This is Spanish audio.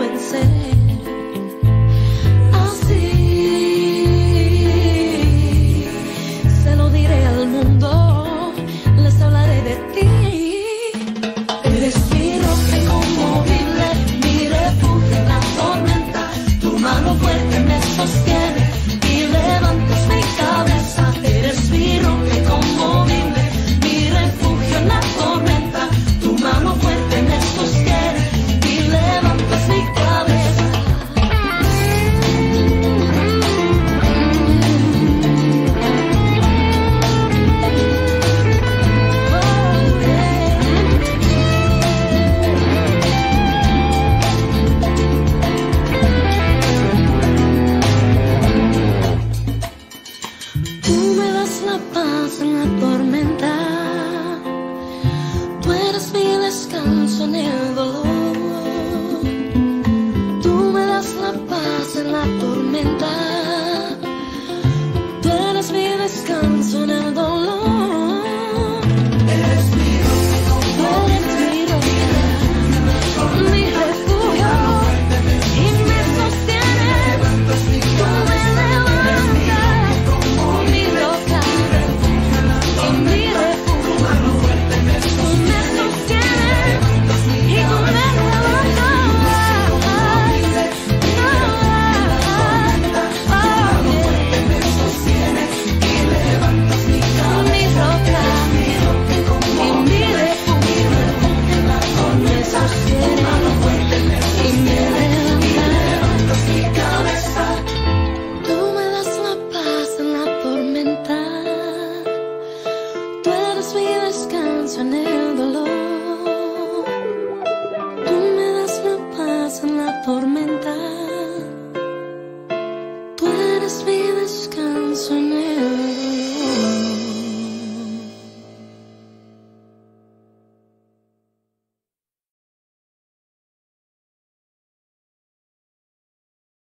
vencer. Así se lo diré al mundo, les hablaré de ti. Eres mi roca inconmovible, mi refugio en la tormenta. Tu mano fuerte me sostiene y levantas mi cabeza. Eres mi roca inconmovible, mi refugio en la tormenta. Tu mano fuerte me sostiene y levantas mi cabeza. Tú me das la paz en la tormenta, tú eres mi descanso en el dolor. Tú me das la paz en la tormenta, tú eres mi descanso en el dolor. Eres mi roca, mi refugio, y me sostienes, tú me levantas, mi roca, y mi refugio, tú me sostienes, y tú me levantas, mi roca, y mi refugio, me sostienes, y me levantas mi cabeza. Tú me das la paz en la tormenta, tú eres mi descanso en el dolor.